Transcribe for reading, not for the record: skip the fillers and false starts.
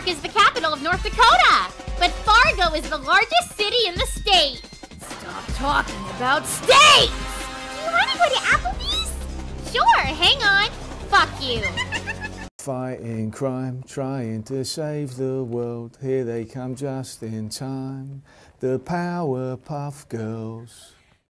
York is the capital of North Dakota, but Fargo is the largest city in the state. Stop talking about states! Do you want to go to Applebee's? Sure, hang on. Fuck you. Fighting crime, trying to save the world. Here they come just in time. The Powerpuff Girls.